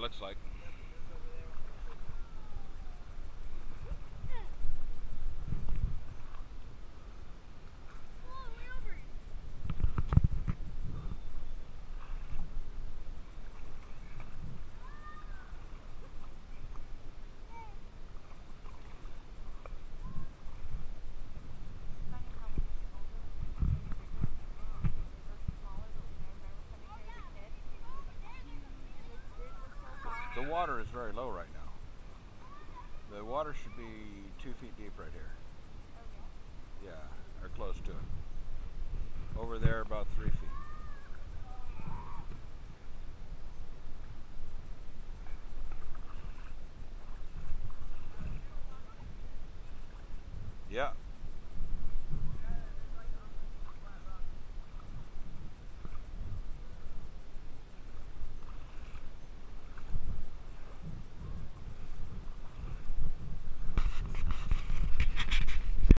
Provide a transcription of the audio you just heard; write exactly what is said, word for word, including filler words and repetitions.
looks like. The water is very low right now. The water should be two feet deep right here. Yeah, or close to it. Over there, about three feet. Yeah.